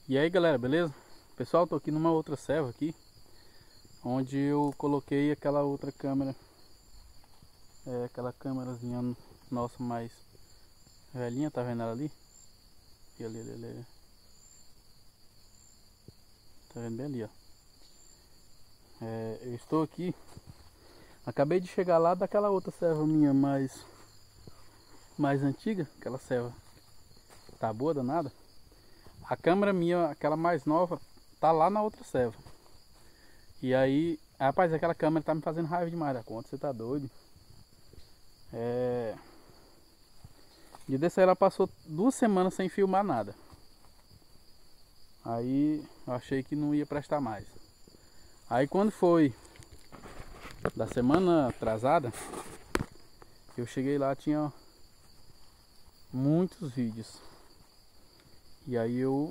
E aí galera, beleza? Pessoal, tô aqui numa outra serva aqui, onde eu coloquei aquela outra câmera, aquela câmerazinha nossa mais velhinha, tá vendo ela ali? E ali. Tá vendo bem ali, ó. Eu estou aqui, acabei de chegar lá daquela outra serva minha mais antiga, aquela serva tá boa danada. A câmera minha, aquela mais nova, tá lá na outra serva. E aí, rapaz, aquela câmera tá me fazendo raiva demais da conta, você tá doido? E desse aí ela passou 2 semanas sem filmar nada. Aí eu achei que não ia prestar mais. Aí quando foi da semana atrasada, eu cheguei lá, tinha muitos vídeos. E aí eu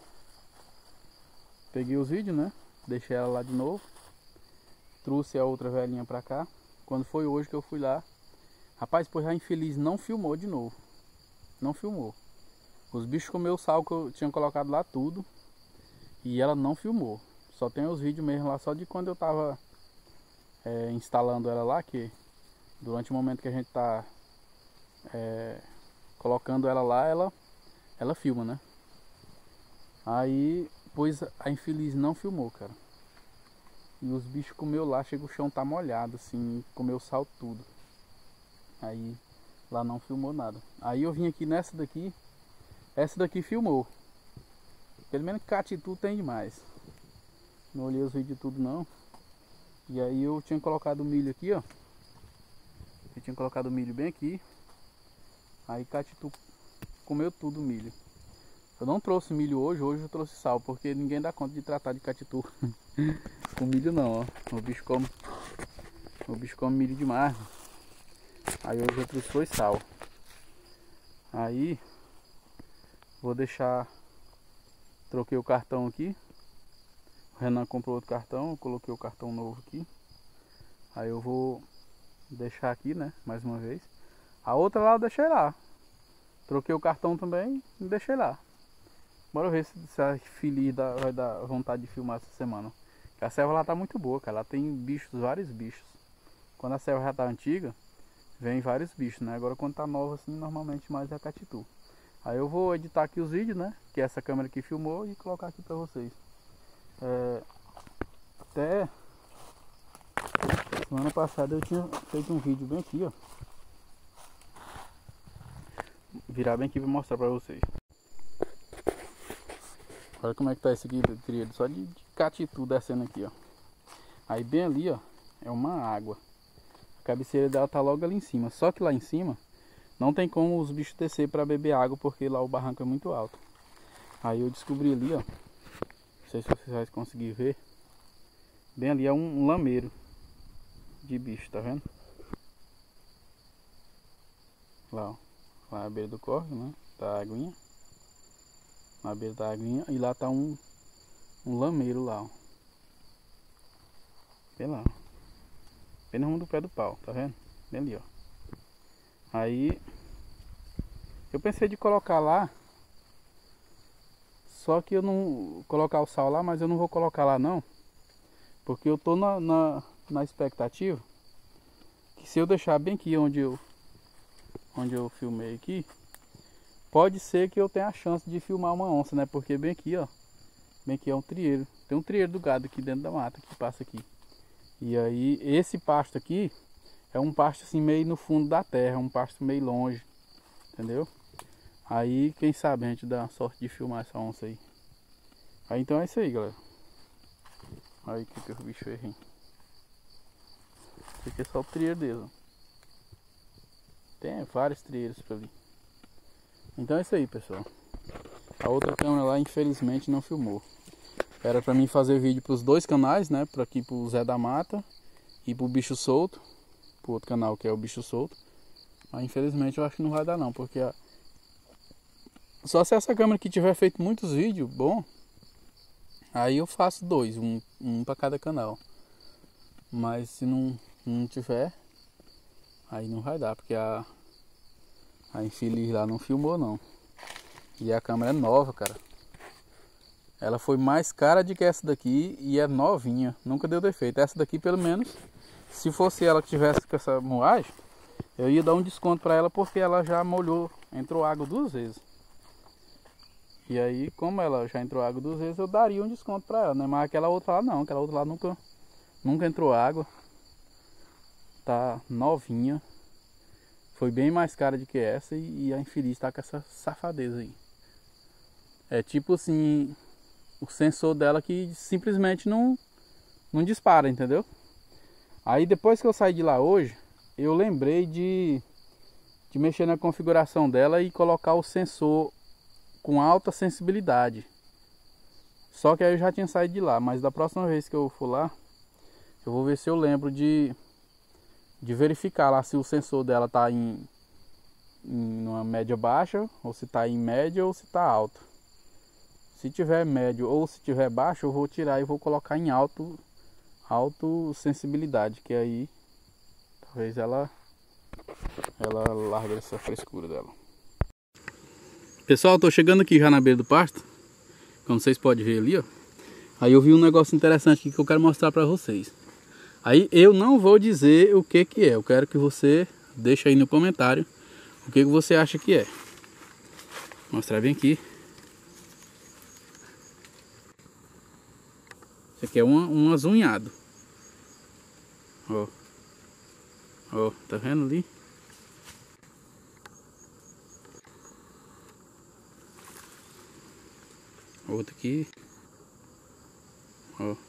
peguei os vídeos, né? Deixei ela lá de novo. Trouxe a outra velhinha pra cá. Quando foi hoje que eu fui lá, rapaz, pois a infeliz não filmou de novo. Não filmou. Os bichos comeu o sal que eu tinha colocado lá tudo. E ela não filmou. Só tem os vídeos mesmo lá, só de quando eu tava instalando ela lá, que durante o momento que a gente tá colocando ela lá, ela filma, né? Aí, pois a infeliz não filmou, cara. E os bichos comeu lá, chega o chão tá molhado, assim, comeu sal tudo. Aí, lá não filmou nada. Aí eu vim aqui nessa daqui, essa daqui filmou. Pelo menos catitu tem demais. Não olhei os vídeos tudo não. E aí eu tinha colocado o milho aqui, ó. Eu tinha colocado o milho bem aqui. Aí catitu comeu tudo o milho. Eu não trouxe milho hoje eu trouxe sal, porque ninguém dá conta de tratar de catitu com milho não, ó. O bicho come milho demais. Aí hoje eu trouxe foi sal. Aí vou deixar, troquei o cartão aqui. O Renan comprou outro cartão, eu coloquei o cartão novo aqui. Aí eu vou deixar aqui, né, mais uma vez. A outra lá eu deixei lá. Troquei o cartão também e deixei lá. Bora ver se a infeliz vai dar vontade de filmar essa semana. Porque a serva lá tá muito boa, cara. Ela tem bichos, vários bichos. Quando a serva já tá antiga, vem vários bichos, né? Agora quando tá nova assim, normalmente mais é a catitu. Aí eu vou editar aqui os vídeos, né? Que é essa câmera que filmou e colocar aqui pra vocês. Até semana passada eu tinha feito um vídeo bem aqui, ó. Virar bem aqui pra mostrar pra vocês. Olha como é que tá esse aqui, querido. Só de catitu descendo aqui, ó. Aí bem ali, ó, é uma água. A cabeceira dela tá logo ali em cima. Só que lá em cima não tem como os bichos descer para beber água, porque lá o barranco é muito alto. Aí eu descobri ali, ó. Não sei se vocês vão conseguir ver. Bem ali é um lameiro de bicho, tá vendo? Lá, ó. Lá à beira do córrego, né? Tá a aguinha. Na beira da aguinha. E lá tá um lameiro lá, ó. Bem lá, ó. Bem no rumo do pé do pau, tá vendo? Bem ali, ó. Aí eu pensei de colocar lá. Só que eu não colocar o sal lá, mas eu não vou colocar lá não. Porque eu tô na expectativa que se eu deixar bem aqui onde eu filmei aqui, pode ser que eu tenha a chance de filmar uma onça, né? Porque bem aqui, ó, bem aqui é um trieiro. Tem um trieiro do gado aqui dentro da mata que passa aqui. E aí esse pasto aqui é um pasto assim meio no fundo da terra, um pasto meio longe, entendeu? Aí quem sabe a gente dá a sorte de filmar essa onça aí. Aí então é isso aí, galera. Olha que o bicho fez, hein? Esse aqui é só o trieiro dele, ó. Tem vários trieiros por ali. Então é isso aí, pessoal. A outra câmera lá infelizmente não filmou. Era pra mim fazer vídeo pros dois canais, né? Pra aqui pro Zé da Mata e pro Bicho Solto. Pro outro canal que é o Bicho Solto. Mas infelizmente eu acho que não vai dar não, porque só se essa câmera aqui tiver feito muitos vídeos, bom, aí eu faço dois, um para cada canal. Mas se não tiver, aí não vai dar, porque a infeliz lá não filmou não. E a câmera é nova, cara. Ela foi mais cara do que essa daqui e é novinha, nunca deu defeito. Essa daqui, pelo menos, se fosse ela que tivesse com essa moagem, eu ia dar um desconto para ela porque ela já molhou, entrou água 2 vezes. E aí, como ela já entrou água 2 vezes, eu daria um desconto para ela, né? Mas aquela outra lá não, aquela outra lá nunca entrou água. Tá novinha. Foi bem mais cara do que essa e a infeliz tá com essa safadeza aí. É tipo assim, o sensor dela que simplesmente não dispara, entendeu? Aí depois que eu saí de lá hoje, eu lembrei de mexer na configuração dela e colocar o sensor com alta sensibilidade. Só que aí eu já tinha saído de lá, mas da próxima vez que eu for lá, eu vou ver se eu lembro de verificar lá se o sensor dela tá em uma média baixa, ou se tá em média ou se tá alto. Se tiver médio ou se tiver baixo, eu vou tirar e vou colocar em alto sensibilidade, que aí talvez ela largue essa frescura dela. Pessoal, tô chegando aqui já na beira do pasto, como vocês podem ver ali, ó. Aí eu vi um negócio interessante aqui que eu quero mostrar para vocês. Aí eu não vou dizer o que é, eu quero que você deixe aí no comentário o que você acha que é. Vou mostrar bem aqui. Isso aqui é um azunhado. Ó. Ó, tá vendo ali? Outro aqui. Ó.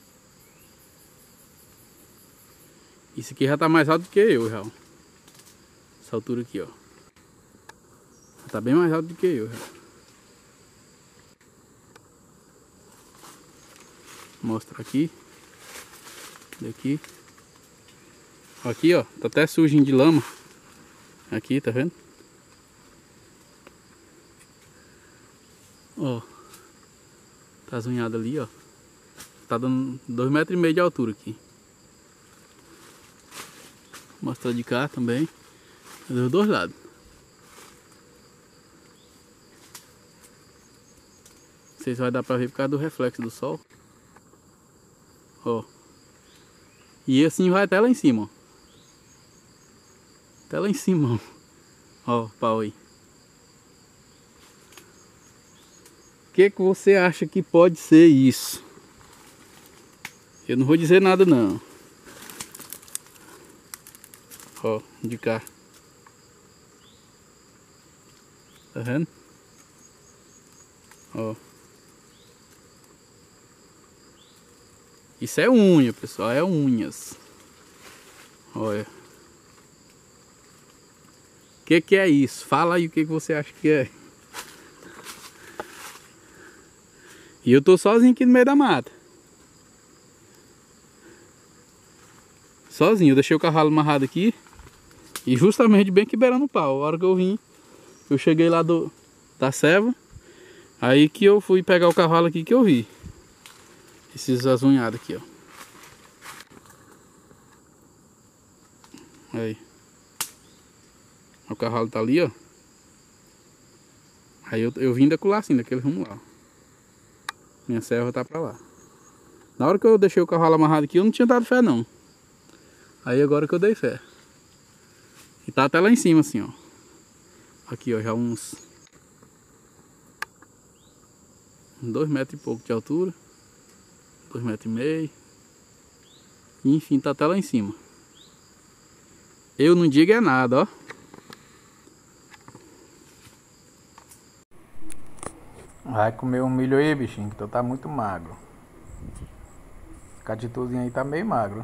Isso aqui já tá mais alto do que eu, já. Essa altura aqui, ó. Tá bem mais alto do que eu, já. Mostra aqui. Daqui. Aqui, ó. Tá até sujinho de lama. Aqui, tá vendo? Ó. Tá azunhado ali, ó. Tá dando 2,5 metros de altura aqui. Vou mostrar de cá também. Dos dois lados. Não sei se vai dar pra ver por causa do reflexo do sol. Ó. E assim vai até lá em cima, ó. Até lá em cima, ó. Ó, o pau aí. O que você acha que pode ser isso? Eu não vou dizer nada não. Ó, de cá. Tá vendo? Ó. Isso é unha, pessoal, é unhas. Olha. O que é isso? Fala aí o que você acha que é. E eu tô sozinho aqui no meio da mata. Sozinho, eu deixei o cavalo amarrado aqui. E justamente bem que beirando o pau. A hora que eu vim, eu cheguei lá da serva. Aí que eu fui pegar o cavalo aqui que eu vi. Esses azunhados aqui, ó. Aí. O cavalo tá ali, ó. Aí eu vim da colar assim, daquele rumo lá. Minha serva tá pra lá. Na hora que eu deixei o cavalo amarrado aqui, eu não tinha dado fé não. Aí agora que eu dei fé. E tá até lá em cima assim, ó. Aqui, ó, já uns 2 metros e pouco de altura. 2,5 metros. E enfim, tá até lá em cima. Eu não digo é nada, ó. Vai comer um milho aí, bichinho, que tu tá muito magro. Catituzinho aí tá meio magro.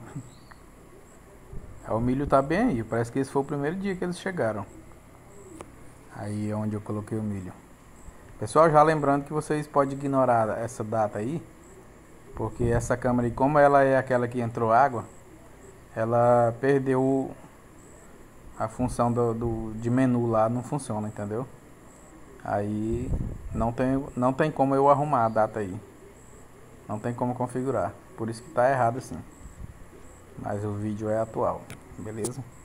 O milho tá bem aí, parece que esse foi o primeiro dia que eles chegaram. Aí é onde eu coloquei o milho. Pessoal, já lembrando que vocês podem ignorar essa data aí, porque essa câmera aí, como ela é aquela que entrou água, ela perdeu a função de menu lá, não funciona, entendeu? Aí não tem como eu arrumar a data aí. Não tem como configurar. Por isso que tá errado assim. Mas o vídeo é atual, beleza?